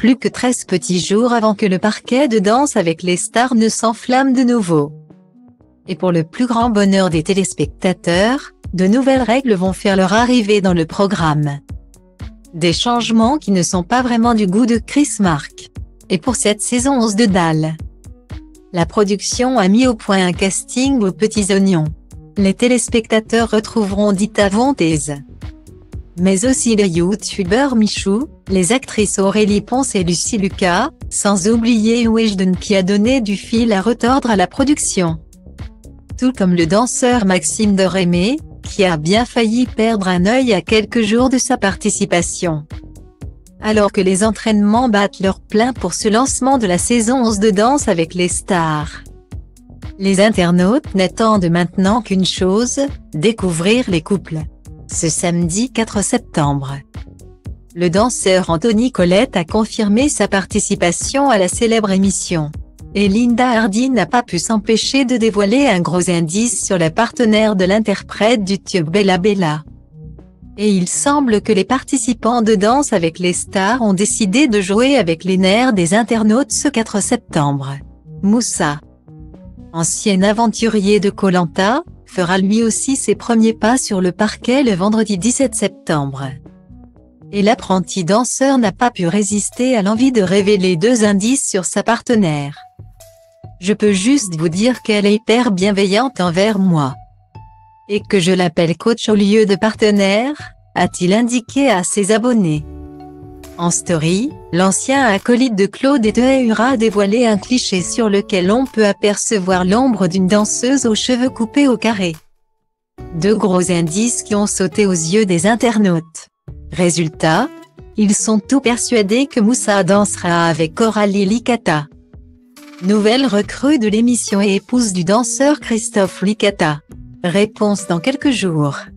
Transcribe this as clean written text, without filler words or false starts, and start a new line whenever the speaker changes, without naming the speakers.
plus que 13 petits jours avant que le parquet de Danse avec les stars ne s'enflamme de nouveau. Et pour le plus grand bonheur des téléspectateurs, de nouvelles règles vont faire leur arrivée dans le programme. Des changements qui ne sont pas vraiment du goût de Chris Marques. Et pour cette saison 11 de Dalle, la production a mis au point un casting aux petits oignons. Les téléspectateurs retrouveront Dita Von Teese, mais aussi le youtubeur Michou, les actrices Aurélie Ponce et Lucie Lucas, sans oublier Weshden qui a donné du fil à retordre à la production. Tout comme le danseur Maxime Dorémé, qui a bien failli perdre un œil à quelques jours de sa participation. Alors que les entraînements battent leur plein pour ce lancement de la saison 11 de Danse avec les stars, les internautes n'attendent maintenant qu'une chose, découvrir les couples. Ce samedi 4 septembre, le danseur Anthony Collette a confirmé sa participation à la célèbre émission. Et Linda Hardy n'a pas pu s'empêcher de dévoiler un gros indice sur la partenaire de l'interprète du tube Bella Bella. Et il semble que les participants de Danse avec les stars ont décidé de jouer avec les nerfs des internautes ce 4 septembre. Moussa, ancien aventurier de Koh Lanta, fera lui aussi ses premiers pas sur le parquet le vendredi 17 septembre. Et l'apprenti danseur n'a pas pu résister à l'envie de révéler 2 indices sur sa partenaire. Je peux juste vous dire qu'elle est hyper bienveillante envers moi. Et que je l'appelle coach au lieu de partenaire, a-t-il indiqué à ses abonnés. En story, l'ancien acolyte de Claude Etehura a dévoilé un cliché sur lequel on peut apercevoir l'ombre d'une danseuse aux cheveux coupés au carré. 2 gros indices qui ont sauté aux yeux des internautes. Résultat, ils sont tous persuadés que Moussa dansera avec Coralie Licata, nouvelle recrue de l'émission et épouse du danseur Christophe Licata. Réponse dans quelques jours.